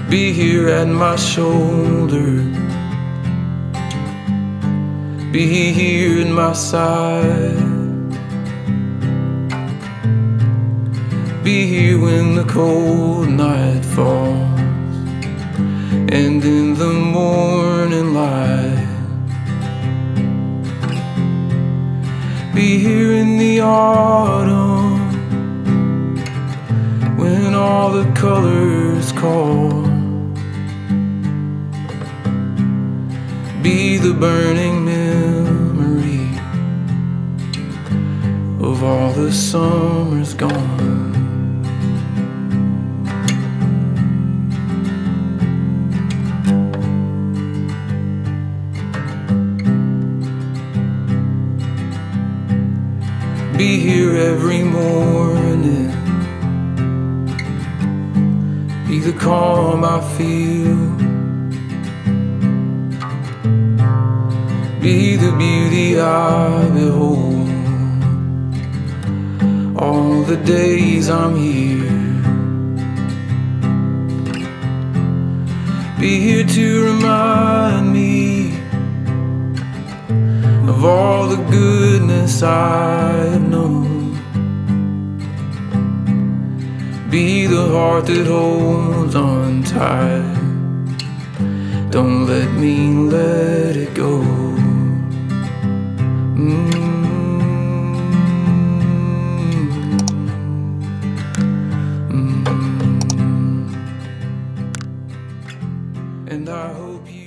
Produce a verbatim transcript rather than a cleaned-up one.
Be here at my shoulder, be here at my side. Be here when the cold night falls and in the morning light. Be here in the autumn when all the colors call. Be the burning memory of all the summers gone. Be here every morning, be the calm I feel, be the beauty I behold, all the days I'm here. Be here to remind me of all the goodness I've known. Be the heart that holds on tight, don't let me let it go. Mm. Mm. And I hope you